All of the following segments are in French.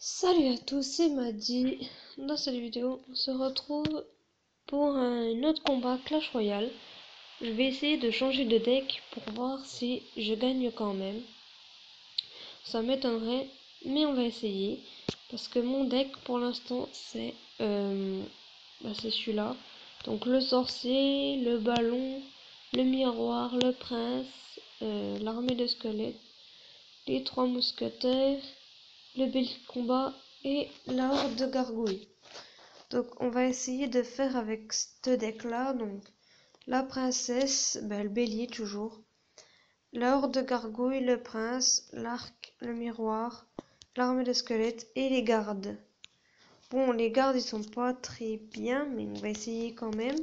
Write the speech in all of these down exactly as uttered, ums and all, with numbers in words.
Salut à tous, c'est Maddy. Dans cette vidéo, on se retrouve pour un autre combat Clash Royale. Je vais essayer de changer de deck pour voir si je gagne quand même. Ça m'étonnerait, mais on va essayer. Parce que mon deck pour l'instant c'est euh, bah, c'est celui-là. Donc le sorcier, le ballon, le miroir, le prince, euh, l'armée de squelettes, les trois mousquetaires, le bélier de combat et la horde de gargouilles. Donc on va essayer de faire avec ce deck là. Donc la princesse, ben, le bélier toujours, la horde de gargouilles, le prince, l'arc, le miroir, l'armée de squelettes et les gardes. Bon, les gardes ils sont pas très bien, mais on va essayer quand même.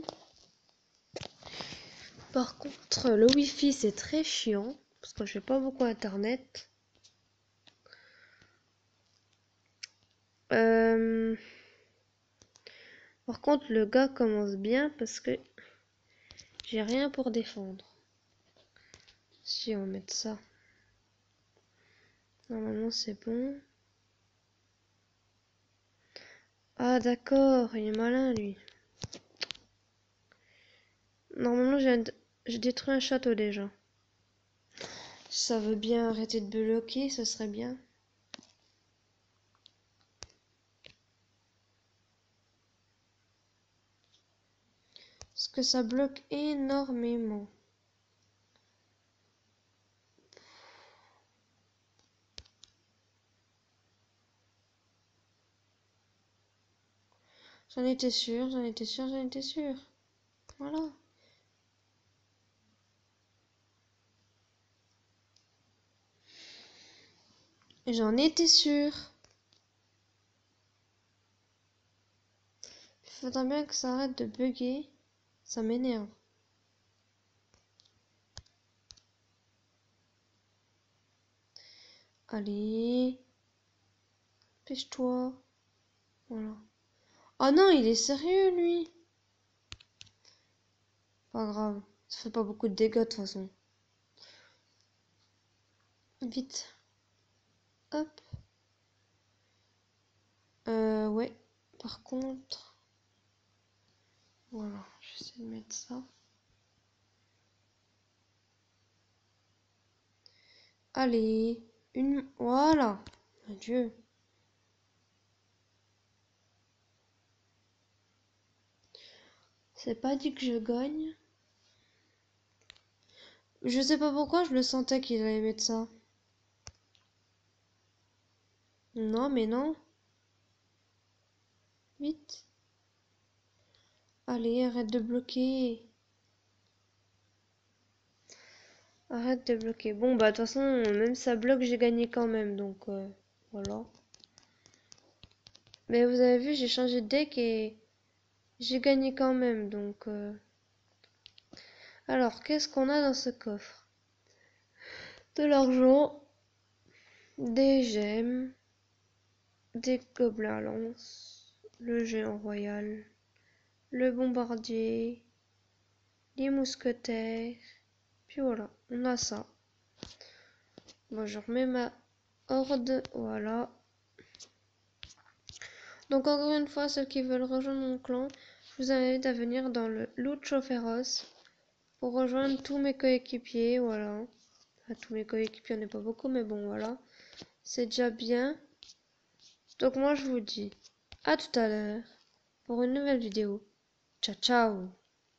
Par contre le wifi c'est très chiant parce que je fais pas beaucoup internet. euh... Par contre, le gars commence bien parce que j'ai rien pour défendre. Si on met ça. Normalement, c'est bon. Ah, d'accord, il est malin, lui. Normalement, j'ai je détruis un château déjà. Ça veut bien arrêter de bloquer, ce serait bien. Parce que ça bloque énormément. J'en étais sûr, j'en étais sûr, j'en étais sûr. Voilà. J'en étais sûr. Il faudra bien que ça arrête de bugger. Ça m'énerve. Allez. Pêche-toi. Voilà. Oh non, il est sérieux, lui. Pas grave. Ça fait pas beaucoup de dégâts de toute façon. Vite. Hop. Euh, ouais. Par contre... Voilà, j'essaie de mettre ça. Allez. Une... Voilà. Adieu. C'est pas dit que je gagne. Je sais pas pourquoi, je le sentais qu'il allait mettre ça. Non, mais non. Vite. Allez, arrête de bloquer. Arrête de bloquer. Bon, bah, de toute façon, même ça bloque, j'ai gagné quand même. Donc, euh, voilà. Mais vous avez vu, j'ai changé de deck et j'ai gagné quand même. Donc, euh... alors, qu'est-ce qu'on a dans ce coffre? De l'argent, des gemmes, des gobelins à lance, le géant royal, le bombardier, les mousquetaires. Puis voilà, on a ça. Bon, je remets ma horde, voilà. Donc encore une fois, ceux qui veulent rejoindre mon clan, je vous invite à venir dans le Lucho Féroce pour rejoindre tous mes coéquipiers, voilà. Enfin, tous mes coéquipiers, on n'est pas beaucoup, mais bon, voilà. C'est déjà bien. Donc moi, je vous dis à tout à l'heure pour une nouvelle vidéo. Ciao, ciao!